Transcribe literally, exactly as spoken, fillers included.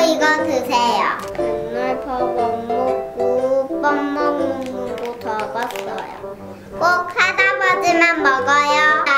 이거 드세요. 맨날 밥 안 먹고 빵 먹는 거 다 봤어요. 꼭 할아버지만 먹어요.